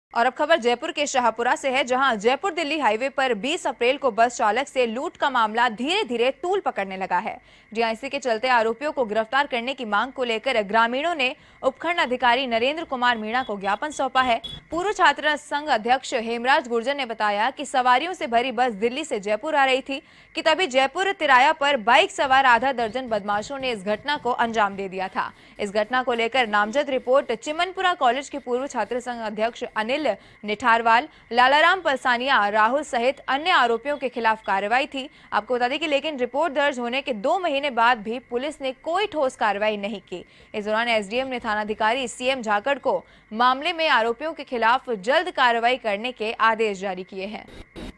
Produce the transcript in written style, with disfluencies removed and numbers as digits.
और अब खबर जयपुर के शाहपुरा से है, जहां जयपुर दिल्ली हाईवे पर 20 अप्रैल को बस चालक से लूट का मामला धीरे धीरे तूल पकड़ने लगा है। इसी के चलते आरोपियों को गिरफ्तार करने की मांग को लेकर ग्रामीणों ने उपखंड अधिकारी नरेंद्र कुमार मीणा को ज्ञापन सौंपा है। पूर्व छात्र संघ अध्यक्ष हेमराज गुर्जर ने बताया कि सवारियों से भरी बस दिल्ली से जयपुर आ रही थी कि तभी जयपुर तिराया पर बाइक सवार आधा दर्जन बदमाशों ने इस घटना को अंजाम दे दिया था। इस घटना को लेकर नामजद रिपोर्ट चिमनपुरा कॉलेज के पूर्व छात्र संघ अध्यक्ष अनिल निठारवाल, लालाराम पलसानिया, राहुल सहित अन्य आरोपियों के खिलाफ कार्रवाई थी। आपको बता दें कि लेकिन रिपोर्ट दर्ज होने के 2 महीने बाद भी पुलिस ने कोई ठोस कार्रवाई नहीं की। इस दौरान एसडीएम ने थानाधिकारी सीएम झाकड़ को मामले में आरोपियों के खिलाफ जल्द कार्रवाई करने के आदेश जारी किए हैं।